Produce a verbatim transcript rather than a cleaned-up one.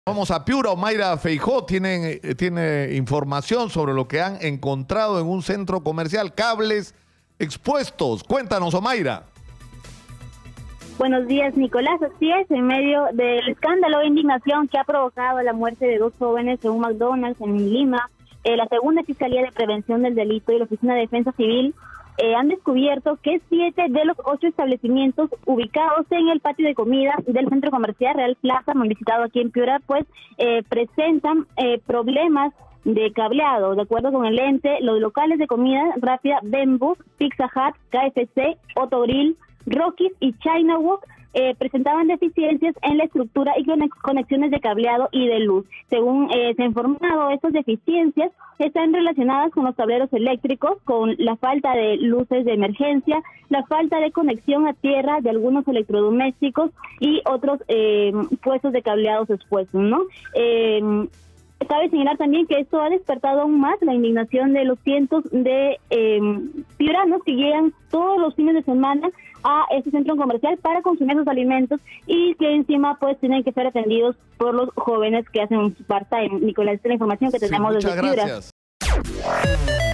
Vamos a Piura. Omaira Feijó tiene, tiene información sobre lo que han encontrado en un centro comercial, cables expuestos. Cuéntanos, Omaira. Buenos días, Nicolás. Así es, en medio del escándalo e indignación que ha provocado la muerte de dos jóvenes en un McDonald's en Lima, eh, la segunda Fiscalía de Prevención del Delito y la Oficina de Defensa Civil eh, han descubierto que siete de los ocho establecimientos ubicados en el patio de comida del centro comercial Real Plaza, muy visitado aquí en Piura, pues eh, presentan eh, problemas de cableado. De acuerdo con el ente, los locales de comida rápida Bembo, Pizza Hut, K F C, Otto Grill, Rockies y China Walk eh, presentaban deficiencias en la estructura y conexiones de cableado y de luz. Según eh, se ha informado, estas deficiencias están relacionadas con los tableros eléctricos, con la falta de luces de emergencia, la falta de conexión a tierra de algunos electrodomésticos y otros eh, puestos de cableados expuestos, ¿no? Eh, Cabe señalar también que esto ha despertado aún más la indignación de los cientos de eh, piuranos que llegan todos los fines de semana a este centro comercial para consumir sus alimentos y que encima pues tienen que ser atendidos por los jóvenes que hacen un part-time. Nicolás, esta es la información que tenemos sí, desde Piura. Gracias.